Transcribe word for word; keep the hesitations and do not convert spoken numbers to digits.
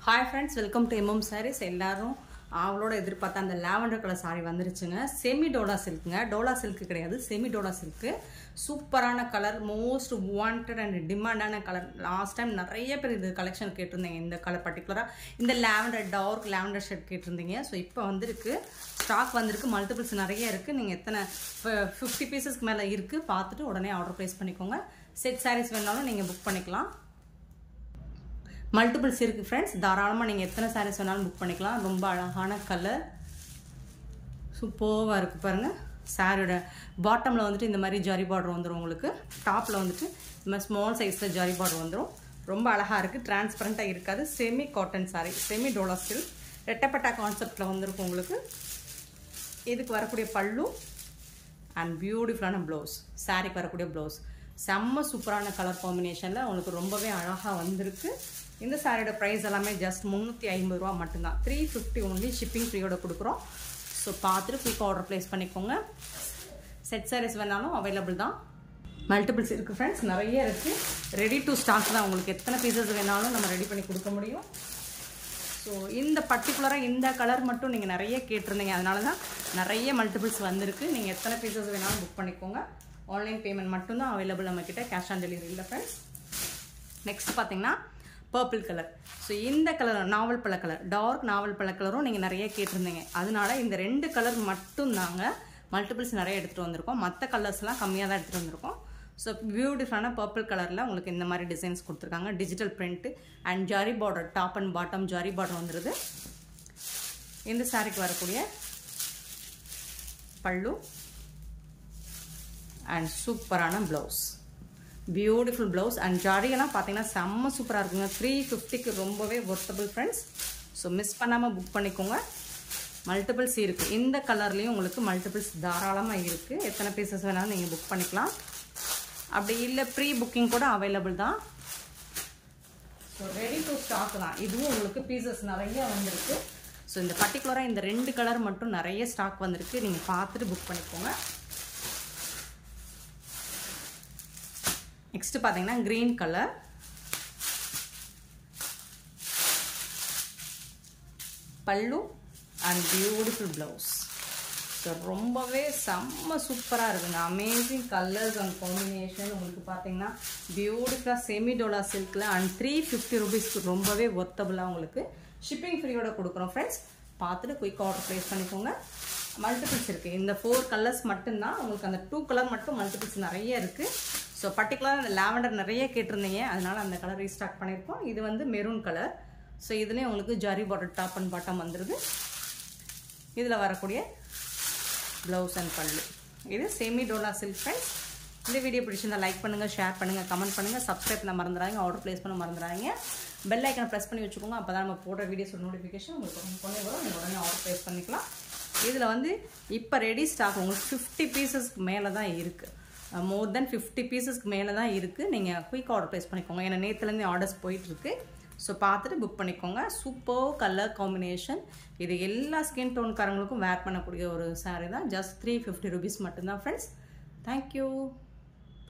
Hi friends, welcome to M M Sarees. எல்லாரும் அவளோட எதிர்பார்த்த அந்த லாவெண்டர் கலர் saree வந்துருச்சுங்க. செமி டோலா சில்க்ங்க. டோலா சில்க் கிடையாது, செமி டோலா சில்க். சூப்பரான கலர், மோஸ்ட் வாண்டட் அண்ட் டிமாண்டான கலர். லாஸ்ட் டைம் நிறைய பேர் இது கலெக்ஷன் கேட்டிருந்தீங்க. இந்த கலர் பர்టిక్యులரா இந்த லாவெண்டர் டார்க் லாவெண்டர் ஷேட் கேட்டிருந்தீங்க. ஸோ இப்போ வந்திருக்கு, ஸ்டாக் வந்திருக்கு, மல்டிபிள்ஸ் நிறைய இருக்குது. நீங்கள் எத்தனை ஃபிஃப்டி பீசஸ்க்கு மேலே இருக்குது பார்த்துட்டு உடனே ஆர்டர் ப்ளேஸ் பண்ணிக்கோங்க. செட் சாரீஸ் வேணாலும் நீங்கள் புக் பண்ணிக்கலாம். மல்டிபிள்ஸ் இருக்குது ஃப்ரெண்ட்ஸ், தாராளமாக நீங்கள் எத்தனை சாரீஸ் வேணாலும் புக் பண்ணிக்கலாம். ரொம்ப அழகான கலர், சூப்பராக இருக்குது பாருங்கள். சாரியோட பாட்டமில் வந்துட்டு இந்த மாதிரி ஜரி பார்டர் வந்துடும். உங்களுக்கு டாப்பில் வந்துட்டு இந்த மாதிரி ஸ்மால் சைஸில் ஜரி பார்டர் வந்துடும். ரொம்ப அழகாக இருக்குது, டிரான்ஸ்பரண்ட்டாக இருக்காது. Semi cotton sari, semi dola silk, ரெட்டப்பட்டா கான்செப்டில் வந்துருக்கும் உங்களுக்கு. இதுக்கு வரக்கூடிய பல்லு அண்ட் பியூட்டிஃபுல்லான ப்ளவுஸ், சாரீக்கு வரக்கூடிய ப்ளவுஸ் செம்ம சூப்பரான கலர் காம்பினேஷனில் உங்களுக்கு ரொம்பவே அழகாக வந்திருக்கு. இந்த சாரியோட ப்ரைஸ் எல்லாமே ஜஸ்ட் முந்நூற்றி ஐம்பது ரூபா மட்டும்தான். த்ரீ ஃபிஃப்டி ஒன்லி ஷிப்பிங் ஃப்ரீயோட கொடுக்குறோம். ஸோ பார்த்துட்டு குயிக் ஆர்டர் ப்ளேஸ் பண்ணிக்கோங்க. செட் சாரீஸ் வேணாலும் அவைலபிள் தான். மல்டிபிள்ஸ் இருக்குது ஃப்ரெண்ட்ஸ், நிறைய இருக்குது. ரெடி டு ஸ்டாக் தான். உங்களுக்கு எத்தனை பீசஸ் வேணாலும் நம்ம ரெடி பண்ணி கொடுக்க முடியும். ஸோ இந்த பர்டிகுலராக இந்த கலர் மட்டும் நீங்கள் நிறைய கேட்டிருந்தீங்க, அதனால தான் நிறைய மல்டிபிள்ஸ் வந்திருக்கு. நீங்கள் எத்தனை பீசஸ் வேணாலும் புக் பண்ணிக்கோங்க. ஆன்லைன் பேமெண்ட் மட்டும்தான் அவைலபிள் நம்மக்கிட்ட, கேஷ் ஆன் டெலிவரி இல்லை ஃப்ரெண்ட்ஸ். நெக்ஸ்ட் பார்த்தீங்கன்னா பர்பிள் கலர். ஸோ இந்த கலர் நாவல் பழ கலர், டார்க் நாவல் பழ கலரும் நீங்கள் நிறைய கேட்டிருந்தீங்க. அதனால இந்த ரெண்டு கலர் மட்டும் தாங்க மல்டிபிள்ஸ் நிறைய எடுத்துகிட்டு வந்திருக்கோம். மற்ற கலர்ஸ்லாம் கம்மியாக தான் எடுத்துகிட்டு வந்திருக்கோம். ஸோ பியூட்டிஃபுல்லான பர்பிள் கலரில் உங்களுக்கு இந்த மாதிரி டிசைன்ஸ் கொடுத்துருக்காங்க. Digital print and zari border, top and bottom zari border வந்துடுது. இந்த சாரிக்கு வரக்கூடிய பல்லு அண்ட் சூப்பரான ப்ளவுஸ், பியூட்டிஃபுல் ப்ளவுஸ் அண்ட் ஜாரியெல்லாம் பார்த்தீங்கன்னா செம்ம சூப்பராக இருக்குங்க. த்ரீ ஃபிஃப்டிக்கு ரொம்பவே ஒர்த்தபிள் ஃப்ரெண்ட்ஸ். ஸோ மிஸ் பண்ணாமல் புக் பண்ணிக்கோங்க. மல்டிபிள்ஸ் இருக்குது, இந்த கலர்லேயும் உங்களுக்கு மல்டிபிள்ஸ் தாராளமாக இருக்குது. எத்தனை பீசஸ் வேணாலும் நீங்கள் புக் பண்ணிக்கலாம். அப்படி இல்லை ப்ரீ புக்கிங் கூட அவைலபிள் தான். ஸோ ரெடி டு ஸ்டாக் தான். இதுவும் உங்களுக்கு பீசஸ் நிறைய வந்திருக்கு. ஸோ இந்த பர்டிகுலராக இந்த ரெண்டு கலர் மட்டும் நிறைய ஸ்டாக் வந்திருக்கு. நீங்கள் பார்த்துட்டு புக் பண்ணிக்கோங்க. நெக்ஸ்ட் பார்த்தீங்கன்னா green colour, pallu and beautiful blouse. So ரொம்பவே செம்ம சூப்பராக இருக்குங்க. Amazing colours and combination. உங்களுக்கு பார்த்தீங்கன்னா பியூட்டிஃபுல்லாக செமி டோலா சில்கில் அண்ட் த்ரீ ஃபிஃப்டி ருபீஸ்க்கு ரொம்பவே ஒர்த்தபுளாக உங்களுக்கு ஷிப்பிங் ஃப்ரீயோட கொடுக்குறோம் ஃப்ரெண்ட்ஸ். பார்த்துட்டு குயிக் ஆர்டர் ப்ளேஸ் பண்ணிக்கோங்க. மல்டிபிள்ஸ் இருக்குது, இந்த ஃபோர் கலர்ஸ் மட்டும்தான் உங்களுக்கு. அந்த டூ கலர் மட்டும் மல்டிபிள்ஸ் நிறைய இருக்குது. ஸோ பர்டிகுலராக இந்த லாவெண்டர் நிறைய கேட்டிருந்தீங்க, அதனால் அந்த கலர் ரீஸ்டாக் பண்ணியிருக்கோம். இது வந்து மெரூன் கலர். ஸோ இதுலேயும் உங்களுக்கு zari border top and bottom வந்துடுது. இதில் வரக்கூடிய ப்ளவுஸ் அண்ட் பல்லு. இது செமி டோலா சில்க் ஃப்ரெண்ட்ஸ். இந்த வீடியோ பிடிச்சிருந்தா லைக் பண்ணுங்கள், ஷேர் பண்ணுங்கள், கமெண்ட் பண்ணுங்கள், சப்ஸ்கிரைப் பண்ண மறந்துடாங்க, ஆர்டர் ப்ளேஸ் பண்ண மறந்துடாங்க. பெல் ஐக்கனை ப்ரெஸ் பண்ணி வச்சுக்கோங்க. அப்போ தான் நம்ம போடுற வீடியோஸோட நோட்டிஃபிகேஷன் உங்களுக்கு கொண்டு வரும். நீங்கள் உடனே ஆர்டர் ப்ளேஸ் பண்ணிக்கலாம். இதில் வந்து இப்போ ரெடி ஸ்டாக் உங்களுக்கு ஃபிஃப்டி பீசஸ்க்கு மேலே தான் இருக்குது. மோர் தென் ஃபிஃப்டி பீசஸ்க்கு மேலே தான் இருக்குது. நீங்கள் குயிக் ஆர்டர் ப்ளேஸ் பண்ணிக்கோங்க. ஏன்னா நேற்றுலேருந்து ஆர்டர்ஸ் போயிட்டுருக்கு. ஸோ பார்த்துட்டு புக் பண்ணிக்கோங்க. Super colour combination. இது எல்லா ஸ்கின் டோன்காரங்களுக்கும் வேர் பண்ணக்கூடிய ஒரு சாரீ தான். ஜஸ்ட் த்ரீ ஃபிஃப்டி ருபீஸ் மட்டும்தான் ஃப்ரெண்ட்ஸ். தேங்க்யூ.